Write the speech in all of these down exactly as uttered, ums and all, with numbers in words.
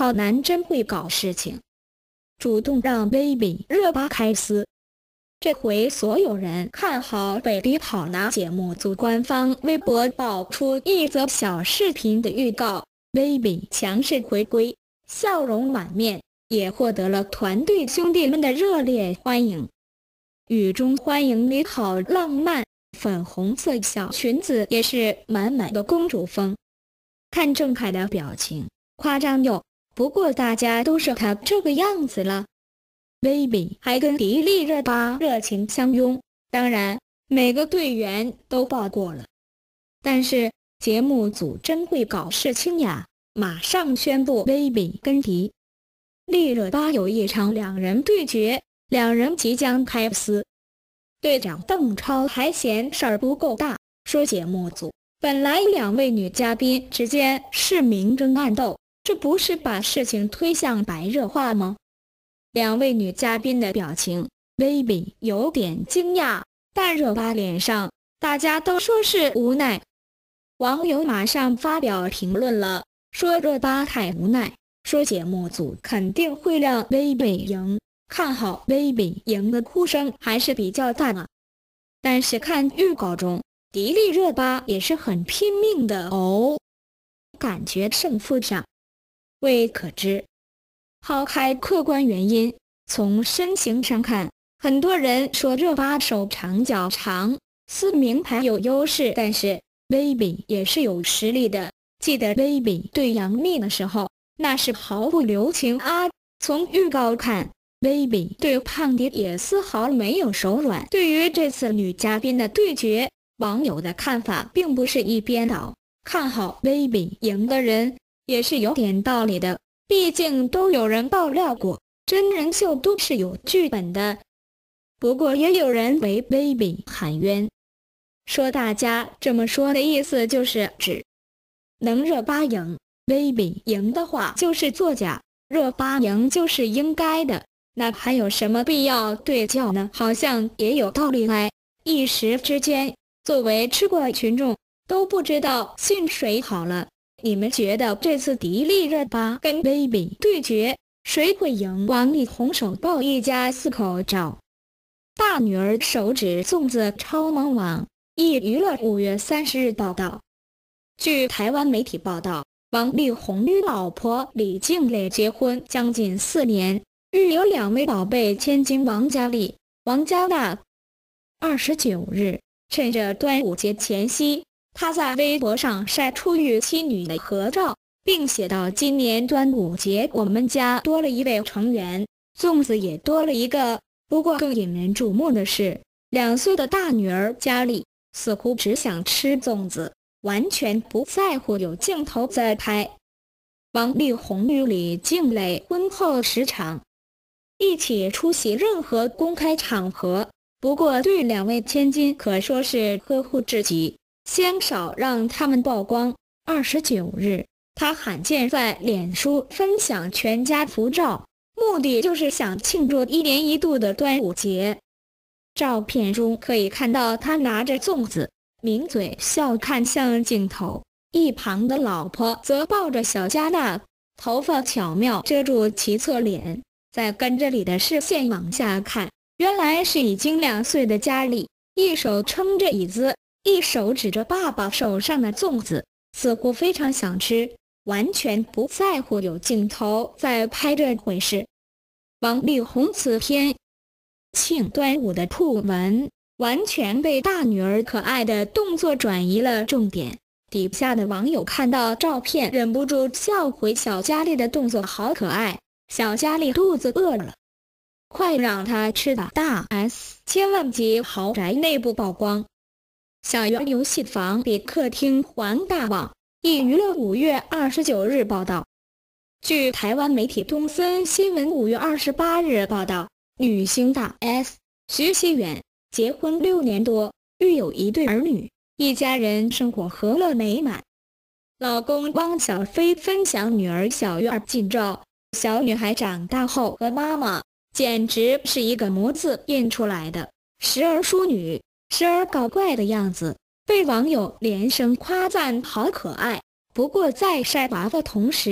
好男真会搞事情，主动让 baby 热巴开撕。这回所有人看好 baby 好拿节目组官方微博爆出一则小视频的预告 ，baby 强势回归，笑容满面，也获得了团队兄弟们的热烈欢迎。雨中欢迎你好浪漫，粉红色小裙子也是满满的公主风。看郑恺的表情，夸张哟，不过大家都是他这个样子了。baby 还跟迪丽热巴热情相拥，当然每个队员都抱过了。但是节目组真会搞事情呀，马上宣布 baby 跟迪丽热巴有一场两人对决，两人即将开撕。队长邓超还嫌事儿不够大，说节目组本来两位女嘉宾之间是明争暗斗，这不是把事情推向白热化吗？两位女嘉宾的表情 ，baby 有点惊讶，但热巴脸上大家都说是无奈。网友马上发表评论了，说热巴太无奈，说节目组肯定会让 baby 赢，看好 baby 赢的呼声还是比较大啊。但是看预告中，迪丽热巴也是很拼命的哦，感觉胜负上未可知。抛开客观原因，从身形上看，很多人说热巴手长脚长，撕名牌有优势，但是 baby 也是有实力的。记得 baby 对杨幂的时候，那是毫不留情啊。从预告看， baby 对胖迪也丝毫没有手软。对于这次女嘉宾的对决，网友的看法并不是一边倒，看好 baby 赢的人也是有点道理的。毕竟都有人爆料过，真人秀都是有剧本的。不过也有人为 baby 喊冤，说大家这么说的意思就是指能热巴赢 baby 赢的话就是作假，热巴赢就是应该的，那还有什么必要对叫呢？好像也有道理哎。一时之间，作为吃瓜群众都不知道信谁好了。你们觉得这次迪丽热巴跟 baby 对决谁会赢？王力宏手抱一家四口照，大女儿手指粽子超萌网。一娱乐五月三十日报道，据台湾媒体报道，王力宏与老婆李静蕾结婚将近四年，育有两位宝贝千金王嘉莉、王嘉娜。二十九日，趁着端午节前夕，他在微博上晒出与妻女的合照，并写道：今年端午节我们家多了一位成员，粽子也多了一个。不过更引人注目的是，两岁的大女儿嘉莉似乎只想吃粽子，完全不在乎有镜头在拍。王力宏与李静蕾婚后时常一起出席任何公开场合，不过对两位千金可说是呵护至极，鲜少让他们曝光。二十九日，他罕见在脸书分享全家福照，目的就是想庆祝一年一度的端午节。照片中可以看到他拿着粽子，抿嘴笑看向镜头，一旁的老婆则抱着小嘉娜，头发巧妙遮住其侧脸。再跟着里的视线往下看，原来是已经两岁的嘉莉，一手撑着椅子，一手指着爸爸手上的粽子，似乎非常想吃，完全不在乎有镜头在拍这回事。王力宏此篇庆端午的铺文，完全被大女儿可爱的动作转移了重点。底下的网友看到照片，忍不住笑回小嘉莉的动作好可爱，小嘉莉肚子饿了，快让她吃吧。大 S 千万级豪宅内部曝光，小园游戏房比客厅还大网。一娱乐五月二十九日报道，据台湾媒体东森新闻五月二十八日报道，女星大 S 徐熙媛结婚六年多，育有一对儿女，一家人生活和乐美满。老公汪小菲分享女儿小媛近照，小女孩长大后和妈妈简直是一个模子印出来的，时而淑女，时而搞怪的样子，被网友连声夸赞好可爱。不过在晒娃的同时，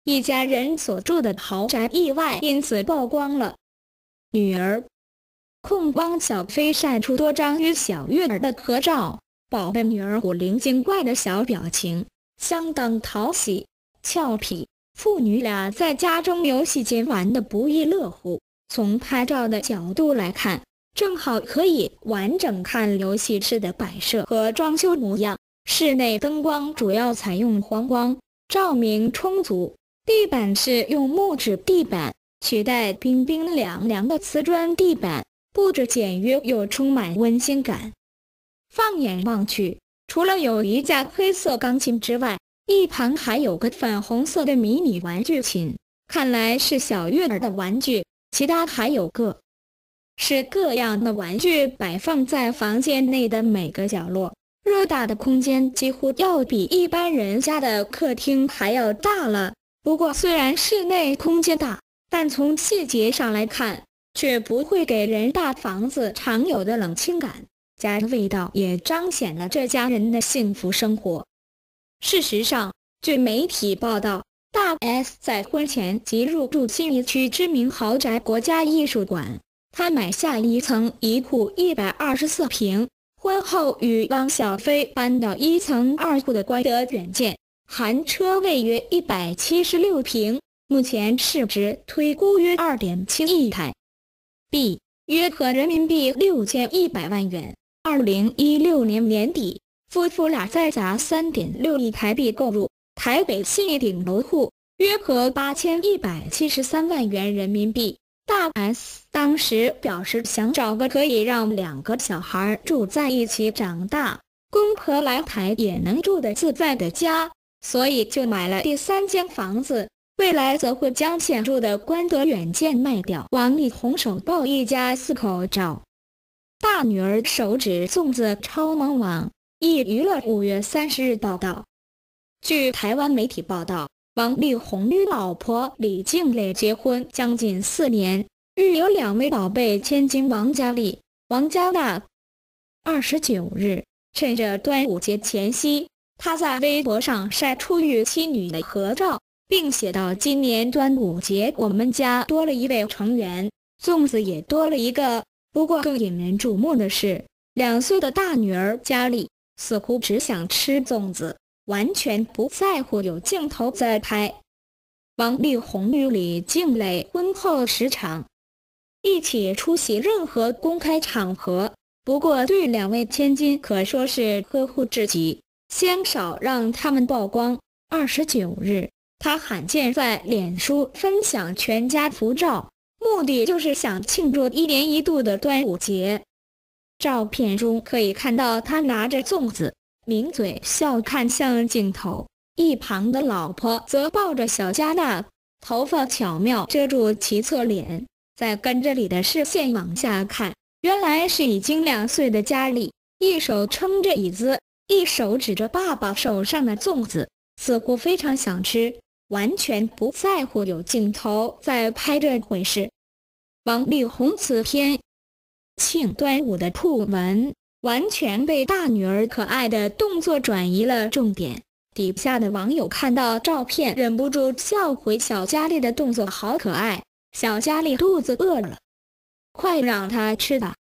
一家人所住的豪宅意外因此曝光了。女儿控汪小菲晒出多张与小月儿的合照，宝贝女儿古灵精怪的小表情，相当讨喜俏皮。父女俩在家中游戏间玩得不亦乐乎。从拍照的角度来看，正好可以完整看游戏室的摆设和装修模样。室内灯光主要采用黄光，照明充足。地板是用木质地板取代冰冰凉凉的瓷砖地板，布置简约又充满温馨感。放眼望去，除了有一架黑色钢琴之外，一旁还有个粉红色的迷你玩具琴，看来是小月儿的玩具。其他还有个是各样的玩具摆放在房间内的每个角落。偌大的空间几乎要比一般人家的客厅还要大了。不过虽然室内空间大，但从细节上来看，却不会给人大房子常有的冷清感。家的味道也彰显了这家人的幸福生活。事实上，据媒体报道，大 S 在婚前即入住信义区知名豪宅国家艺术馆，他买下一层一户一百二十四平，婚后与汪小菲搬到一层二户的关德远见，含车位约一百七十六平，目前市值推估约 二点七亿台币，约合人民币六千一百万元。二零一六年年底，夫妇俩再砸 三点六亿台币购入台北信义顶楼户，约合八千一百七十三万元人民币。大 S 当时表示想找个可以让两个小孩住在一起长大，公婆来台也能住得自在的家，所以就买了第三间房子，未来则会将现住的关德远见卖掉。王力宏手抱一家四口照，大女儿手指粽子超萌网。一娱乐五月三十日报道，据台湾媒体报道，王力宏与老婆李静蕾结婚将近四年，育有两位宝贝千金王佳丽、王佳娜。二十九日，趁着端午节前夕，他在微博上晒出与妻女的合照，并写道：今年端午节我们家多了一位成员，粽子也多了一个。不过更引人注目的是，两岁的大女儿佳丽似乎只想吃粽子，完全不在乎有镜头在拍。王力宏与李静蕾婚后时常一起出席任何公开场合，不过对两位千金可说是呵护至极，鲜少让他们曝光。二十九日，他罕见在脸书分享全家福照，目的就是想庆祝一年一度的端午节。照片中可以看到他拿着粽子，抿嘴笑看向镜头，一旁的老婆则抱着小佳娜，头发巧妙遮住其侧脸。再跟着里的视线往下看，原来是已经两岁的佳丽，一手撑着椅子，一手指着爸爸手上的粽子，似乎非常想吃，完全不在乎有镜头在拍这回事。王力宏此篇庆端午的铺文完全被大女儿可爱的动作转移了重点，底下的网友看到照片忍不住笑回小佳丽的动作好可爱，小佳丽肚子饿了，快让她吃吧。